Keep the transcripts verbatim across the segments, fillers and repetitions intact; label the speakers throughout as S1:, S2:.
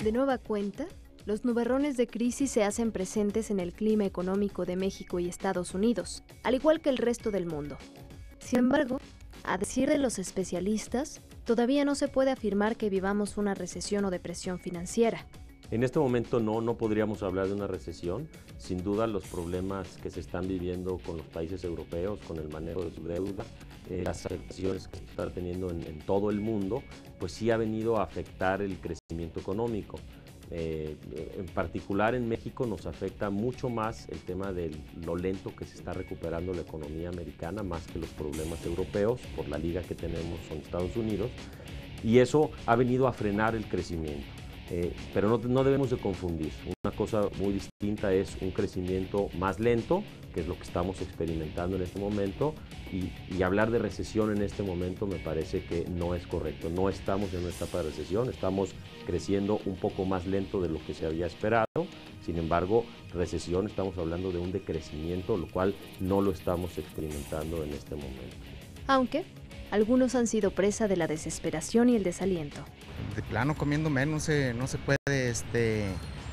S1: De nueva cuenta, los nubarrones de crisis se hacen presentes en el clima económico de México y Estados Unidos, al igual que el resto del mundo. Sin embargo, a decir de los especialistas, todavía no se puede afirmar que vivamos una recesión o depresión financiera.
S2: En este momento no, no podríamos hablar de una recesión. Sin duda los problemas que se están viviendo con los países europeos, con el manejo de su deuda, eh, las afectaciones que se están teniendo en, en todo el mundo, pues sí ha venido a afectar el crecimiento económico. Eh, en particular en México nos afecta mucho más el tema de lo lento que se está recuperando la economía americana, más que los problemas europeos, por la liga que tenemos con Estados Unidos, y eso ha venido a frenar el crecimiento. Eh, pero no, no debemos de confundir. Una cosa muy distinta es un crecimiento más lento, que es lo que estamos experimentando en este momento, y, y hablar de recesión en este momento me parece que no es correcto. No estamos en una etapa de recesión, estamos creciendo un poco más lento de lo que se había esperado. Sin embargo, recesión, estamos hablando de un decrecimiento, lo cual no lo estamos experimentando en este momento.
S1: Aunque algunos han sido presa de la desesperación y el desaliento.
S3: De plano, comiendo menos, eh, no se puede, este,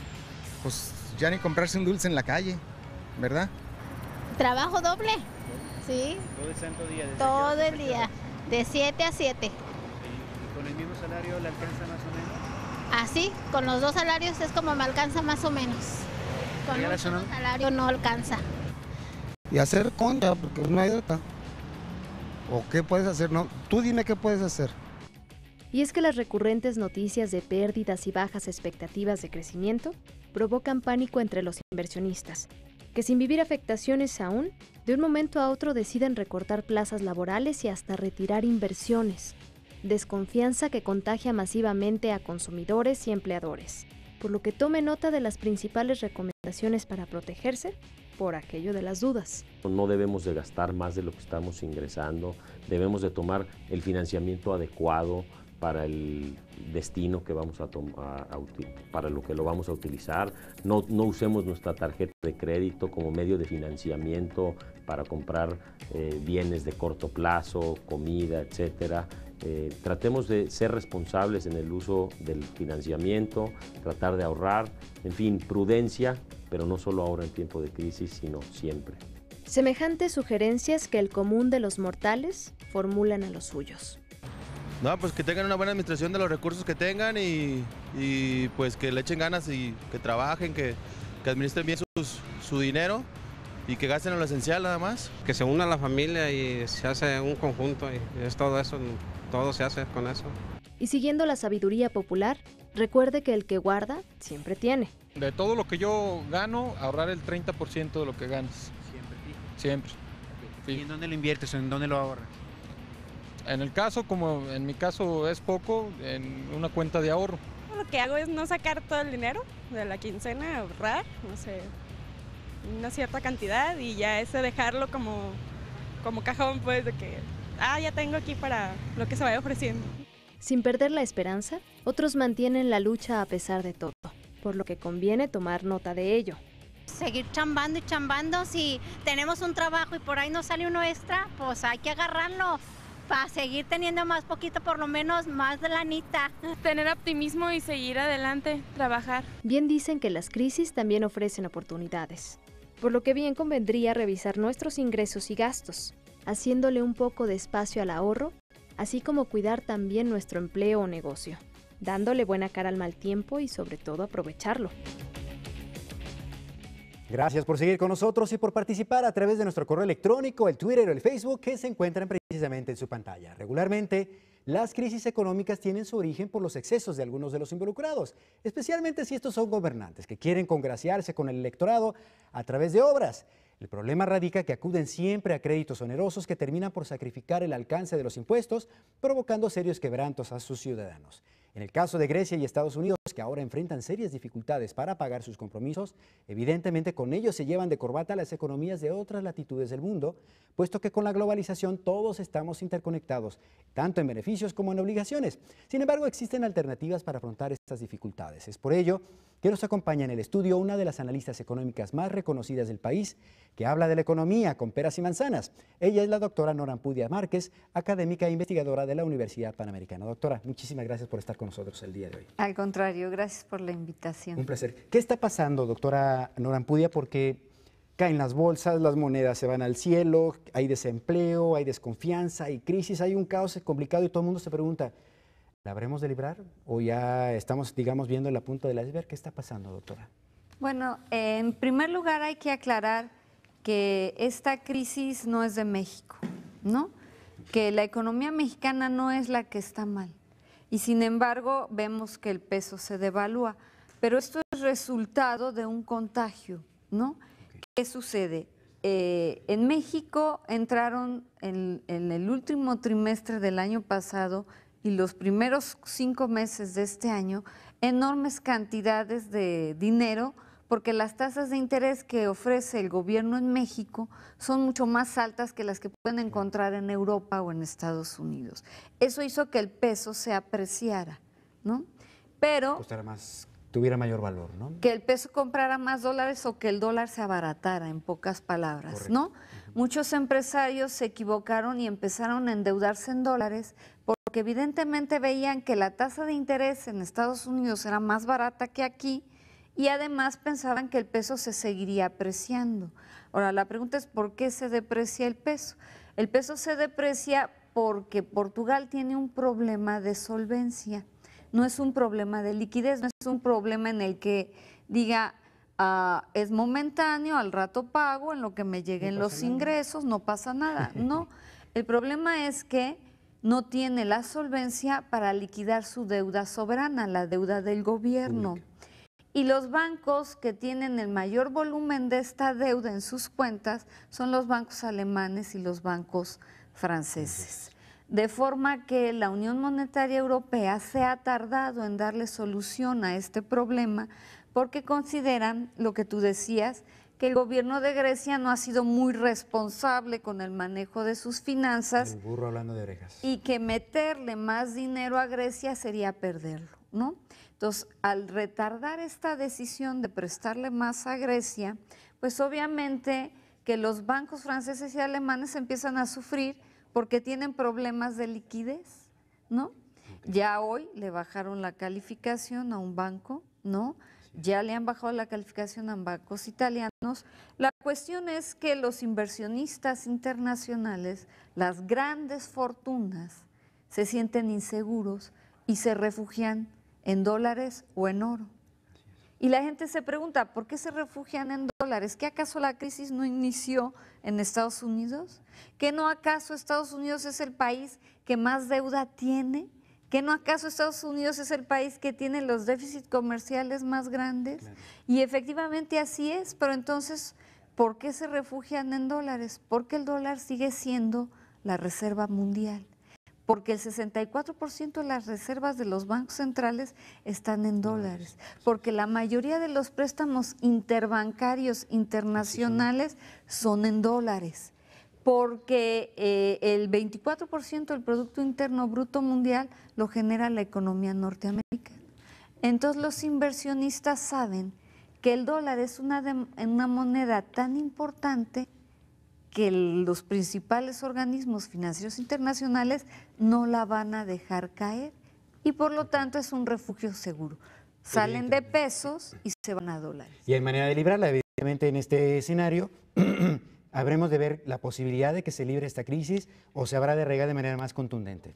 S3: pues ya ni comprarse un dulce en la calle, ¿verdad?
S4: Trabajo doble, sí.
S5: ¿Todo el santo día?
S4: Todo el día, de siete a siete.
S5: ¿Y con el mismo salario le alcanza más o menos?
S4: Así, con los dos salarios es como me alcanza más o menos. Con un solo salario no alcanza.
S3: Y hacer contra, porque no hay otra. ¿O qué puedes hacer? No, tú dime qué puedes hacer.
S1: Y es que las recurrentes noticias de pérdidas y bajas expectativas de crecimiento provocan pánico entre los inversionistas, que sin vivir afectaciones aún, de un momento a otro deciden recortar plazas laborales y hasta retirar inversiones. Desconfianza que contagia masivamente a consumidores y empleadores, por lo que tome nota de las principales recomendaciones para protegerse por aquello de las dudas.
S2: No debemos de gastar más de lo que estamos ingresando, debemos de tomar el financiamiento adecuado para el destino que vamos a tomar, para lo que lo vamos a utilizar. No, no usemos nuestra tarjeta de crédito como medio de financiamiento para comprar eh, bienes de corto plazo, comida, etcétera. Eh, tratemos de ser responsables en el uso del financiamiento, tratar de ahorrar, en fin, prudencia, pero no solo ahora en tiempo de crisis, sino siempre.
S1: Semejantes sugerencias que el común de los mortales formulan a los suyos.
S6: No, pues que tengan una buena administración de los recursos que tengan y, y pues que le echen ganas y que trabajen, que, que administren bien sus, su dinero y que gasten en lo esencial nada más.
S7: Que se una la familia y se hace un conjunto y es todo eso, todo se hace con eso.
S1: Y siguiendo la sabiduría popular, recuerde que el que guarda siempre tiene.
S8: De todo lo que yo gano, ahorrar el treinta por ciento de lo que ganas.
S5: ¿Siempre fijo?
S8: Siempre.
S5: ¿Y en dónde lo inviertes o en dónde lo ahorras?
S8: En el caso, como en mi caso es poco, en una cuenta de ahorro.
S9: Lo que hago es no sacar todo el dinero de la quincena, ahorrar, no sé, una cierta cantidad y ya ese dejarlo como, como cajón, pues, de que, ah, ya tengo aquí para lo que se vaya ofreciendo.
S1: Sin perder la esperanza, otros mantienen la lucha a pesar de todo, por lo que conviene tomar nota de ello.
S4: Seguir chambando y chambando, si tenemos un trabajo y por ahí nos sale uno extra, pues hay que agarrarlo para seguir teniendo más poquito, por lo menos más de lanita.
S9: Tener optimismo y seguir adelante, trabajar.
S1: Bien dicen que las crisis también ofrecen oportunidades, por lo que bien convendría revisar nuestros ingresos y gastos, haciéndole un poco de espacio al ahorro, así como cuidar también nuestro empleo o negocio, dándole buena cara al mal tiempo y sobre todo aprovecharlo.
S10: Gracias por seguir con nosotros y por participar a través de nuestro correo electrónico, el Twitter o el Facebook que se encuentran precisamente en su pantalla. Regularmente, las crisis económicas tienen su origen por los excesos de algunos de los involucrados, especialmente si estos son gobernantes que quieren congraciarse con el electorado a través de obras. El problema radica que acuden siempre a créditos onerosos que terminan por sacrificar el alcance de los impuestos, provocando serios quebrantos a sus ciudadanos. En el caso de Grecia y Estados Unidos, que ahora enfrentan serias dificultades para pagar sus compromisos, evidentemente con ellos se llevan de corbata las economías de otras latitudes del mundo, puesto que con la globalización todos estamos interconectados, tanto en beneficios como en obligaciones. Sin embargo, existen alternativas para afrontar estas dificultades. Es por ello que nos acompaña en el estudio una de las analistas económicas más reconocidas del país, que habla de la economía con peras y manzanas. Ella es la doctora Nora Ampudia Márquez, académica e investigadora de la Universidad Panamericana. Doctora, muchísimas gracias por estar con nosotros el día de hoy.
S11: Al contrario, gracias por la invitación.
S10: Un placer. ¿Qué está pasando, doctora Nora Ampudia? Porque caen las bolsas, las monedas se van al cielo, hay desempleo, hay desconfianza, hay crisis, hay un caos complicado y todo el mundo se pregunta, ¿la habremos de librar o ya estamos, digamos, viendo la punta del iceberg? ¿Qué está pasando, doctora?
S11: Bueno, eh, en primer lugar hay que aclarar que esta crisis no es de México, ¿no? Que la economía mexicana no es la que está mal y sin embargo vemos que el peso se devalúa, pero esto es resultado de un contagio, ¿no? ¿Qué sucede? Eh, en México entraron en, en el último trimestre del año pasado y los primeros cinco meses de este año enormes cantidades de dinero porque las tasas de interés que ofrece el gobierno en México son mucho más altas que las que pueden encontrar en Europa o en Estados Unidos. Eso hizo que el peso se apreciara, ¿no? Pero
S10: costara más, tuviera mayor valor, ¿no?
S11: Que el peso comprara más dólares o que el dólar se abaratara, en pocas palabras, correcto, ¿no? Uh-huh. Muchos empresarios se equivocaron y empezaron a endeudarse en dólares porque evidentemente veían que la tasa de interés en Estados Unidos era más barata que aquí y además pensaban que el peso se seguiría apreciando. Ahora, la pregunta es ¿por qué se deprecia el peso? El peso se deprecia porque Portugal tiene un problema de solvencia. No es un problema de liquidez, no es un problema en el que diga, uh, es momentáneo, al rato pago, en lo que me lleguen no los nada. ingresos, no pasa nada. No, el problema es que no tiene la solvencia para liquidar su deuda soberana, la deuda del gobierno. Pública. Y los bancos que tienen el mayor volumen de esta deuda en sus cuentas son los bancos alemanes y los bancos franceses. De forma que la Unión Monetaria Europea se ha tardado en darle solución a este problema porque consideran, lo que tú decías, que el gobierno de Grecia no ha sido muy responsable con el manejo de sus finanzas.
S10: El burro hablando de orejas.
S11: Y que meterle más dinero a Grecia sería perderlo, ¿no? Entonces, al retardar esta decisión de prestarle más a Grecia, pues obviamente que los bancos franceses y alemanes empiezan a sufrir porque tienen problemas de liquidez, ¿no? Okay. Ya hoy le bajaron la calificación a un banco, ¿no? Ya le han bajado la calificación a bancos italianos. La cuestión es que los inversionistas internacionales, las grandes fortunas, se sienten inseguros y se refugian en dólares o en oro. Y la gente se pregunta, ¿por qué se refugian en dólares? ¿Que acaso la crisis no inició en Estados Unidos? ¿Que no acaso Estados Unidos es el país que más deuda tiene? ¿Que no acaso Estados Unidos es el país que tiene los déficits comerciales más grandes? Claro. Y efectivamente así es, pero entonces, ¿por qué se refugian en dólares? Porque el dólar sigue siendo la reserva mundial. Porque el sesenta y cuatro por ciento de las reservas de los bancos centrales están en dólares, porque la mayoría de los préstamos interbancarios internacionales son en dólares, porque eh, el veinticuatro por ciento del Producto Interno Bruto Mundial lo genera la economía norteamericana. Entonces los inversionistas saben que el dólar es una, de, una moneda tan importante que los principales organismos financieros internacionales no la van a dejar caer y por lo tanto es un refugio seguro. Salen de pesos y se van a dólares.
S10: Y hay manera de librarla, evidentemente en este escenario habremos de ver la posibilidad de que se libre esta crisis o se habrá de regar de manera más contundente.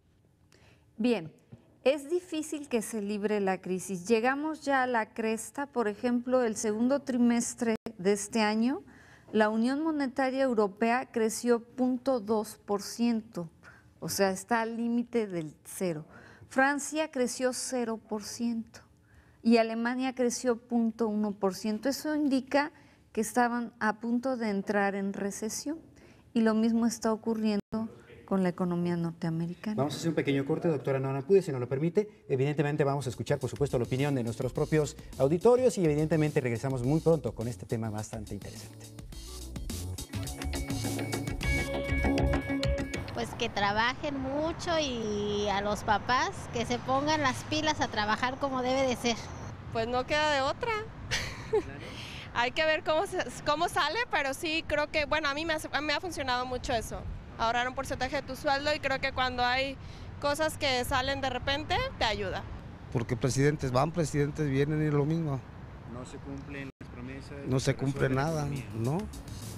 S11: Bien, es difícil que se libre la crisis. Llegamos ya a la cresta, por ejemplo, el segundo trimestre de este año, la Unión Monetaria Europea creció cero punto dos por ciento, o sea, está al límite del cero. Francia creció cero por ciento y Alemania creció cero punto uno por ciento. Eso indica que estaban a punto de entrar en recesión y lo mismo está ocurriendo con la economía norteamericana.
S10: Vamos a hacer un pequeño corte, doctora Nora Ampudia, si nos lo permite. Evidentemente vamos a escuchar, por supuesto, la opinión de nuestros propios auditorios y evidentemente regresamos muy pronto con este tema bastante interesante.
S4: Pues que trabajen mucho y a los papás que se pongan las pilas a trabajar como debe de ser.
S12: Pues no queda de otra. Hay que ver cómo, se, cómo sale, pero sí creo que, bueno, a mí me ha, me ha funcionado mucho eso. Ahorrar un porcentaje de tu sueldo y creo que cuando hay cosas que salen de repente, te ayuda.
S13: Porque presidentes van, presidentes vienen y es lo mismo.
S5: No se cumplen las promesas.
S13: No se cumple nada, ¿no?